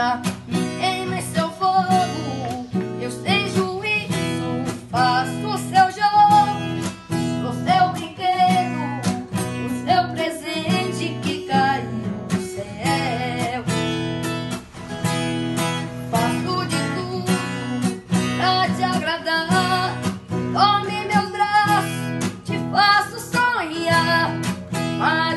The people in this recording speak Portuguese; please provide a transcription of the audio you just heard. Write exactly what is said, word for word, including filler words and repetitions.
brasa, me queima em seu fogo. Eu sem juízo faço o seu jogo, o seu brinquedo, o seu presente que caiu do céu. Faço de tudo pra te agradar. Tome meu braço, te faço sonhar. Mas